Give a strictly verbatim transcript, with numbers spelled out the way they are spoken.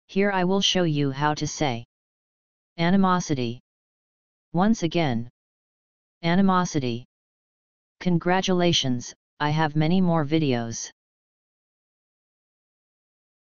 Here I will show you how to say animosity. Once again, animosity. Congratulations, I have many more videos.